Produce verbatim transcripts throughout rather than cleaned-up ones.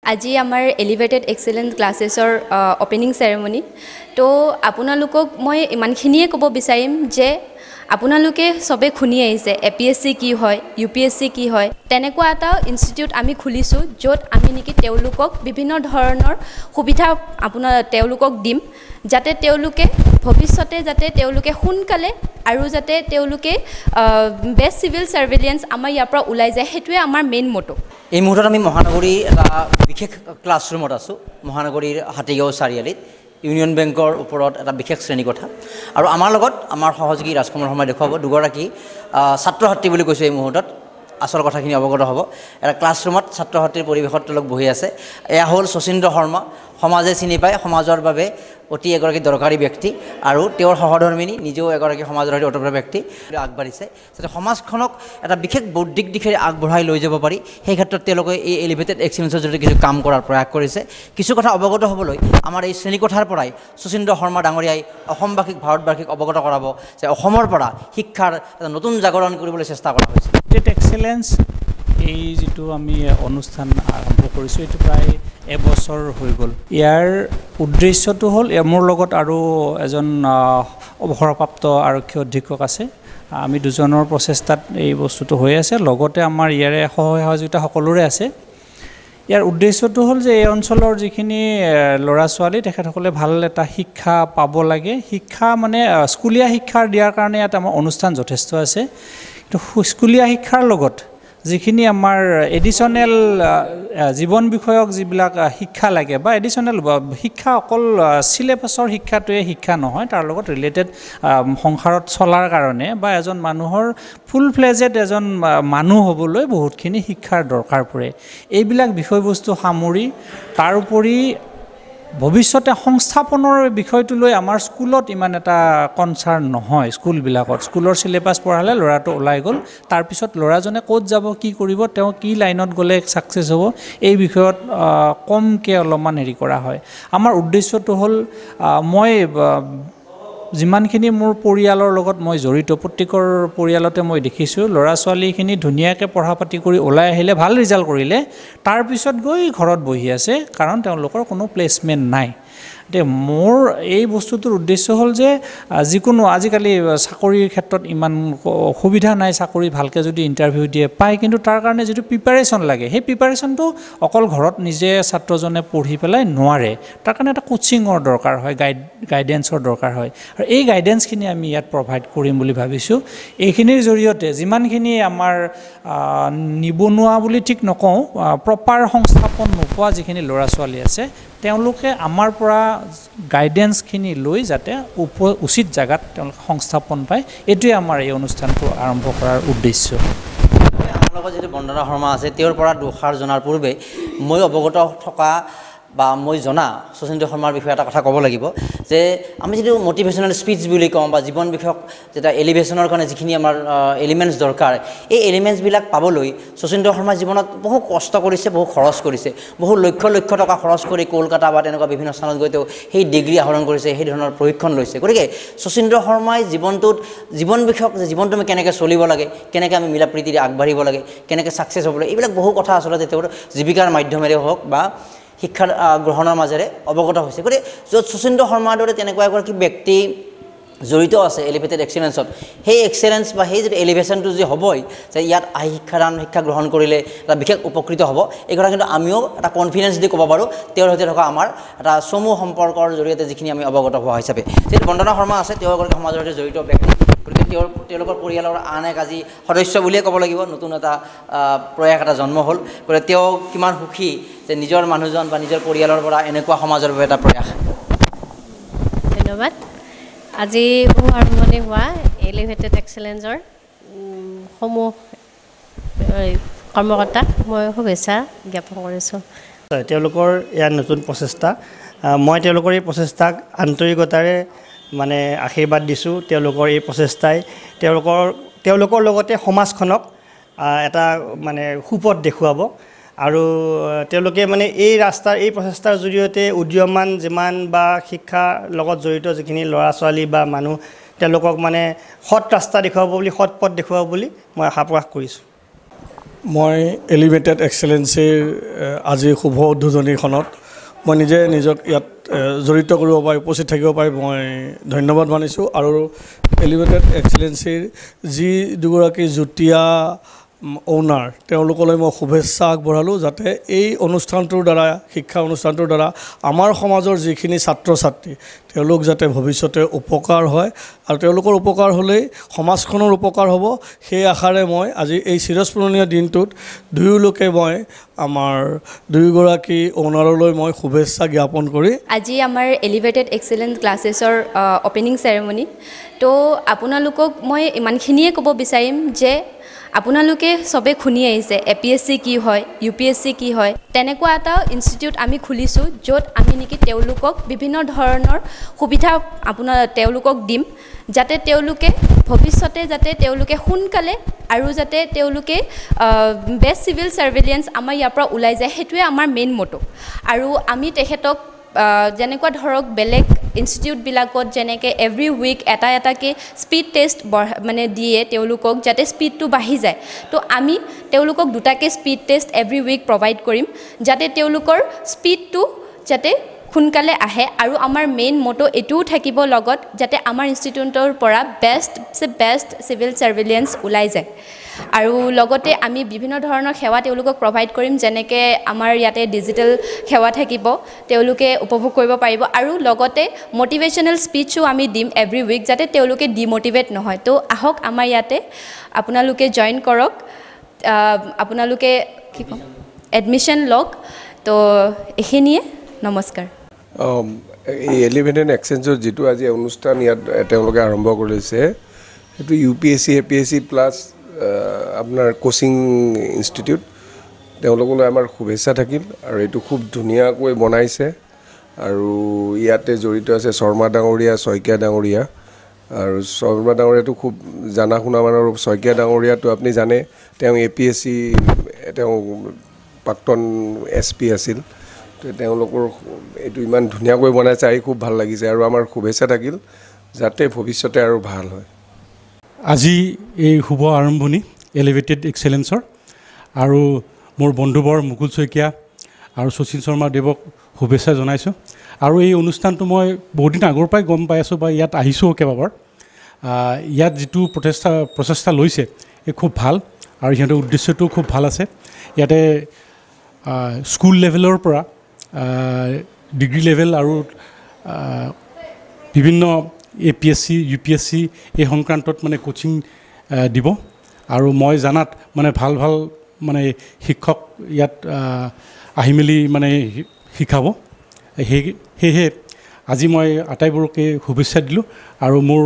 আজি আমাৰ elevated excellence ক্লাसेसৰ ওপেনিং সেৰেমনি তো আপোনালোকক মই ইমানখিনিয়ে ক'ব বিচাৰিম যে আপোনালোকে সবে শুনি আহিছে A P S C কি হয় U P S C কি হয় তেনেকুৱা এটা ইনষ্টিটিউট আমি খুলিছো য'ত আমি নেকি তেওঁলোকক বিভিন্ন ধৰণৰ সুবিধা আপোনাৰ তেওঁলোকক দিম যাতে তেওঁলোকে ভৱিষ্যতে যাতে তেওঁলোকে সোনকালে আৰু যাতে তেওঁলোকে বেষ্ট সিভিল সাৰ্ভেইলেন্স আমাৰ ইয়াৰ পৰা ওলাই যায় হেতুৱে আমাৰ মেইন মটো এই মুহূৰ্তত আমি মহানগৰী এটা বিশেষ ক্লাছৰুমত আছো মহানগৰীৰ হাতীগাঁও চাৰিআলিত ইউনিয়ন বেংকৰ ওপৰত এটা বিশেষ শ্ৰেণীকোঠা আৰু আমাৰ লগত আমাৰ সহযোগী ৰাজকুমাৰ শৰ্মাই দেখুৱাব দুগৰাকী ছাত্ৰ ছাত্ৰী বুলি কৈছো এই মুহূৰ্তত আসল কথাখিনি অৱগত হ'ব এটা ক্লাছৰুমত ছাত্ৰ ছাত্ৰীৰ পৰিৱেশত তেওঁলোক বহি আছে এয়া হ'ল শচীন্দ্ৰ শৰ্মা সমাজে চিনি পায় সমাজৰ বাবে অতি এগৰাকী দৰকাৰী ব্যক্তি আৰু তেওঁৰ সহধৰ্মিনী নিজেও এগৰাকী সমাজৰ সৈতে ওতপ্ৰোত ব্যক্তি আগবাঢ়িছে যাতে সমাজখনক এটা বিশেষ বৌদ্ধিক দিশে আগবঢ়াই লৈ যাব পাৰি সেই ক্ষেত্ৰত তেওঁলোকে এই এলিভেটেড এক্সেলেন্সৰ জৰিয়তে কিছু কাম কৰাৰ প্ৰয়াস কৰিছে কিছু কথা অৱগত হ'বলৈ আমাৰ এই শ্ৰেণীকোঠাৰ পৰাই শচীন্দ্ৰ শৰ্মা ডাঙৰীয়াই অসমবাসীক ভাৰতবাসীক অৱগত কৰাব যে অসমৰ পৰা শিক্ষাৰ এটা নতুন জাগৰণ কৰিবলৈ চেষ্টা কৰা হৈছে এলিভেটেড এক্সেলেন্স এই যেটো আমি অনুষ্ঠান আৰম্ভ কৰিছো এটো প্ৰায় এবছৰ হৈ গ'ল ইয়াৰ উদ্দেশ্যটো হ'ল মোৰ লগত আৰু এজন অৱসৰপ্ৰাপ্ত আৰক্ষী অধীক্ষক আছে আমি দুজনৰ প্ৰচেষ্টাত এই বস্তুটো হৈ আছে লগতে আমাৰ ইয়াৰে সহযোগিতা সকলোৰে আছে ইয়াৰ উদ্দেশ্যটো হ'ল যে এই অঞ্চলৰ যিখিনি ল'ৰা ছোৱালী তেখেতসকলে ভাল এটা শিক্ষা পাব লাগে শিক্ষা মানে স্কুলীয়া শিক্ষা দিয়াৰ কাৰণে ইয়াত আমাৰ অনুষ্ঠান যথেষ্ট আছে কিন্তু স্কুলীয়া শিক্ষাৰ লগত যিখিনি আমাৰ এডিশনাল জীৱন বিষয়ক যিবিলাক শিক্ষা লাগে বা এডিশনাল শিক্ষা অকল সিলেবাসৰ শিক্ষাটোৱে শিক্ষা নহয় তাৰ লগত ৰিলেটেড সংসাৰত চলাৰ কাৰণে বা এজন মানুহৰ ফুল ফ্লেজেড এজন মানুহ হ'বলৈ বহুতখিনি শিক্ষাৰ দৰকাৰ পৰে এইবিলাক বিষয়বস্তু সামৰি তাৰ উপৰি ভৱিষ্যতে সংস্থাপনৰ বিষয়টো লৈ আমাৰ স্কুলত ইমান এটা কনসাৰ্ন নহয় স্কুলবিলাকত স্কুলৰ সিলেবাস পঢ়ালে ল'ৰাটো ওলাই গ'ল তাৰ পিছত ল'ৰাজনে ক'ত যাব কি কৰিব তেওঁ কি লাইনত গ'লে সাকসেস হ'ব এই বিষয়ত কমকে অলপমান হেৰি কৰা হয় আমাৰ উদ্দেশ্যটো হ'ল মই যিমানখিনি মোৰ পৰিয়ালৰ লগত মই জড়িত প্ৰত্যেকৰ পৰিয়ালতে মই দেখিছোঁ ল'ৰা ছোৱালীখিনি ধুনীয়াকৈ পঢ়া পাতি কৰি ওলাই আহিলে ভাল ৰিজাল্ট কৰিলে তাৰ পিছত গৈ ঘৰত বহি আছে কাৰণ তেওঁলোকৰ কোনো প্লেচমেণ্ট নাই তে মোৰ এই বস্তুটোৰ উদ্দেশ্য হ'ল যে যিকোনো আজিকালি চাকৰিৰ ক্ষেত্ৰত ইমান সুবিধা নাই চাকৰি ভালকৈ যদি ইণ্টাৰভিউ দিয়ে পায় কিন্তু তাৰ কাৰণে যিটো প্ৰিপাৰেশ্যন লাগে সেই প্ৰিপাৰেশ্যনটো অকল ঘৰত নিজে ছাত্ৰজনে পঢ়ি পেলাই নোৱাৰে তাৰ কাৰণে এটা কোচিঙৰ দৰকাৰ হয় গাইড গাইডেন্সৰ দৰকাৰ হয় আৰু এই গাইডেন্সখিনি আমি ইয়াত প্ৰভাইড কৰিম বুলি ভাবিছোঁ এইখিনিৰ জৰিয়তে যিমানখিনি আমাৰ নিবনুৱা বুলি ঠিক নকওঁ প্ৰপাৰ সংস্থাপন নোপোৱা যিখিনি ল'ৰা ছোৱালী আছে তেওঁলোকে আমাৰ পৰা গাইডেন্সখিনি লৈ যাতে উচিত জায়গাত তেওঁলোকে সংস্থাপন পায় এটোৱে আমাৰ এই অনুষ্ঠানটো আৰম্ভ কৰাৰ উদ্দেশ্য আমাৰ লগত যেটো বন্দনা শৰ্মা আছে তেওঁৰ পৰা দুখাৰ জনাৰ পূৰ্বে মই অৱগত থকা বা মই জনা শচীন্দ্ৰ শৰ্মাৰ বিষয়ে এটা কথা ক'ব লাগিব যে আমি যেটো মোটিভেশনাল স্পিচ বুলি কওঁ বা জীৱন বিষয়ক যেটা এলিভেশনৰ কাৰণে যিখিনি আমাৰ এলিমেন্টছ দৰকাৰ এই এলিমেন্টছবিলাক পাবলৈ শচীন্দ্ৰ শৰ্মা জীৱনত বহু কষ্ট কৰিছে বহু খৰচ কৰিছে বহু লক্ষ লক্ষ টকা খৰচ কৰি কলকাতা বা তেনেকুৱা বিভিন্ন স্থানত গৈ তেওঁ সেই ডিগ্ৰী আহৰণ কৰিছে সেই ধৰণৰ প্ৰশিক্ষণ লৈছে গতিকে শচীন্দ্ৰ শৰ্মাই জীৱনটোত জীৱন বিষয়ক যে জীৱনটো আমি কেনেকৈ চলিব লাগে কেনেকৈ আমি মিলা প্ৰীতিৰে আগবাঢ়িব লাগে কেনেকৈ সাকসেস হ'ব লাগে এইবিলাক বহু কথা আচলতে তেওঁৰ জীৱিকাৰ মাধ্যমেৰে হওক বা শিক্ষাৰ গ্ৰহণৰ মাজেৰে অৱগত হৈছে গতিকে য'ত শচীন্দ্ৰ শৰ্মাৰ দৰে তেনেকুৱা এগৰাকী ব্যক্তি জড়িত আছে এলিভেটেড এক্সেলেন্সত সেই এক্সেলেন্স বা সেই যিটো এলিভেশ্যনটো যে হ'বই যে ইয়াত আহি শিক্ষাদান শিক্ষা গ্ৰহণ কৰিলে এটা বিশেষ উপকৃত হ'ব এই কথা কিন্তু আমিও এটা কনফিডেন্স দি ক'ব পাৰোঁ তেওঁৰ সৈতে থকা আমাৰ এটা চমু সম্পৰ্কৰ জৰিয়তে যিখিনি আমি অৱগত হোৱা হিচাপে যিটো বন্দনা শৰ্মা আছে তেওঁ এগৰাকী সমাজৰ সৈতে জড়িত ব্যক্তি গতিকে তেওঁৰ তেওঁলোকৰ পৰিয়ালৰ আন এক আজি সদস্য বুলিয়ে ক'ব লাগিব নতুন এটা প্ৰয়াস এটা জন্ম হ'ল গতিকে তেওঁ কিমান সুখী যে নিজৰ মানুহজন বা নিজৰ পৰিয়ালৰ পৰা এনেকুৱা সমাজৰ বাবে এটা প্ৰয়াস ধন্যবাদ আজি আৰম্ভণি হোৱা এলিভেটেড এক্সেলেন্সৰ সমূহ কৰ্মকৰ্তাক মই শুভেচ্ছা জ্ঞাপন কৰিছোঁ তেওঁলোকৰ ইয়াৰ নতুন প্ৰচেষ্টা মই তেওঁলোকৰ এই প্ৰচেষ্টাক আন্তৰিকতাৰে মানে আশীৰ্বাদ দিছোঁ তেওঁলোকৰ এই প্ৰচেষ্টাই তেওঁলোকৰ তেওঁলোকৰ লগতে সমাজখনক এটা মানে সুপথ দেখুৱাব আৰু তেওঁলোকে মানে এই ৰাস্তাৰ এই প্ৰচেষ্টাৰ জৰিয়তে উদীয়মান যিমান বা শিক্ষা লগত জড়িত যিখিনি ল'ৰা ছোৱালী বা মানুহ তেওঁলোকক মানে সৎ ৰাস্তা দেখুৱাব বুলি সৎ পথ দেখুৱাব বুলি মই আশা প্ৰকাশ কৰিছোঁ মই এলিভেটেড এক্সেলেঞ্চিৰ আজি শুভ উদ্বোধনীখনত মই নিজে নিজক ইয়াত জড়িত কৰিব পাৰি উপস্থিত থাকিব পাৰি মই ধন্যবাদ মানিছোঁ আৰু এলিভেটেড এক্সেলেঞ্চিৰ যি দুগৰাকী যুটীয়া ওনাৰ তেওঁলোকলৈ মই শুভেচ্ছা আগবঢ়ালোঁ যাতে এই অনুষ্ঠানটোৰ দ্বাৰা শিক্ষা অনুষ্ঠানটোৰ দ্বাৰা আমাৰ সমাজৰ যিখিনি ছাত্ৰ ছাত্ৰী তেওঁলোক যাতে ভৱিষ্যতে উপকাৰ হয় আৰু তেওঁলোকৰ উপকাৰ হ'লেই সমাজখনৰ উপকাৰ হ'ব সেই আশাৰে মই আজি এই চিৰস্মৰণীয় দিনটোত দুয়োলোকে মই আমাৰ দুয়োগৰাকী ওনাৰলৈ মই শুভেচ্ছা জ্ঞাপন কৰি আজি আমাৰ এলিভেটেড এক্সেলেন্ট ক্লাছেছৰ অপেনিং চেৰেমনি তো আপোনালোকক মই ইমানখিনিয়ে ক'ব বিচাৰিম যে আপোনালোকে সবে শুনি আহিছে এ পি এছ চি কি হয় ইউ পি এছ চি কি হয় তেনেকুৱা এটা ইনষ্টিটিউট আমি খুলিছোঁ য'ত আমি নেকি তেওঁলোকক বিভিন্ন ধৰণৰ সুবিধা আপোনাৰ তেওঁলোকক দিম যাতে তেওঁলোকে ভৱিষ্যতে যাতে তেওঁলোকে সোনকালে আৰু যাতে তেওঁলোকে বেষ্ট চিভিল চাৰ্ভেইলেঞ্চ আমাৰ ইয়াৰ পৰা ওলাই যায় সেইটোৱে আমাৰ মেইন মটো আৰু আমি তেখেতক যেনেকুৱা ধৰক বেলেগ ইনষ্টিটিউটবিলাকত যেনেকৈ এভৰি উইক এটা এটাকৈ স্পীড টেষ্ট মানে দিয়ে তেওঁলোকক যাতে স্পীডটো বাঢ়ি যায় তো আমি তেওঁলোকক দুটাকৈ speed test every week provide কৰিম যাতে তেওঁলোকৰ স্পীডটো যাতে সোনকালে আহে আৰু আমাৰ মেইন মটো এইটোও থাকিব লগত যাতে আমাৰ ইনষ্টিটিউটৰ পৰা বেষ্ট বেষ্ট চিভিল চাৰ্ভেইলেঞ্চ ওলাই যায় আৰু লগতে আমি বিভিন্ন ধৰণৰ সেৱা তেওঁলোকক প্ৰভাইড কৰিম যেনেকৈ আমাৰ ইয়াতে ডিজিটেল সেৱা থাকিব তেওঁলোকে উপভোগ কৰিব পাৰিব আৰু লগতে মটিভেশ্যনেল স্পীচো আমি দিম এভৰি উইক যাতে তেওঁলোকে ডিমটিভেট নহয় তো আহক আমাৰ ইয়াতে আপোনালোকে জইন কৰক আপোনালোকে কি ক'ম এডমিশ্যন লওক তো এইখিনিয়ে নমস্কাৰ এই এলিভেটেড এক্সেঞ্জৰ যিটো আজি অনুষ্ঠান ইয়াত তেওঁলোকে আৰম্ভ কৰিছে সেইটো U P S C A P S C plus আপোনাৰ কোচিং ইনষ্টিটিউট তেওঁলোকলৈ আমাৰ শুভেচ্ছা থাকিল আৰু এইটো খুব ধুনীয়াকৈ বনাইছে আৰু ইয়াতে জড়িত আছে শৰ্মা ডাঙৰীয়া শইকীয়া ডাঙৰীয়া আৰু শৰ্মা ডাঙৰীয়াটো খুব জানা শুনা মানুহ আৰু শইকীয়া ডাঙৰীয়াটো আপুনি জানে তেওঁ এ পি এছ চি তেওঁ প্ৰাক্তন এছ পি আছিল তো তেওঁলোকৰ এইটো ইমান ধুনীয়াকৈ বনাইছে আহি খুব ভাল লাগিছে আৰু আমাৰ শুভেচ্ছা থাকিল যাতে ভৱিষ্যতে আৰু ভাল হয় আজি এই শুভ আৰম্ভণি এলিভেটেড এক্সেলেঞ্চৰ আৰু মোৰ বন্ধুবৰ মুকুল শইকীয়া আৰু শচীন শৰ্মা দেৱক শুভেচ্ছা জনাইছোঁ আৰু এই অনুষ্ঠানটো মই বহুত দিন আগৰ পৰাই গম পাই আছোঁ বা ইয়াত আহিছোঁ কেইবাবাৰ ইয়াত যিটো প্ৰচেষ্টা প্ৰচেষ্টা লৈছে এই খুব ভাল আৰু সিহঁতৰ উদ্দেশ্যটোও খুব ভাল আছে ইয়াতে স্কুল লেভেলৰ পৰা ডিগ্ৰী লেভেল আৰু বিভিন্ন A P S C U P S C এই সংক্ৰান্তত মানে কোচিং দিব আৰু মই জানাত মানে ভাল ভাল মানে শিক্ষক ইয়াত আহি মেলি মানে শিকাব সেই সেয়েহে আজি মই আটাইবোৰকে শুভেচ্ছা দিলোঁ আৰু মোৰ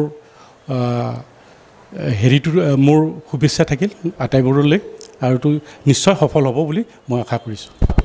হেৰিটো মোৰ শুভেচ্ছা থাকিল আটাইবোৰলৈ আৰু এইটো নিশ্চয় সফল হ'ব বুলি মই আশা কৰিছোঁ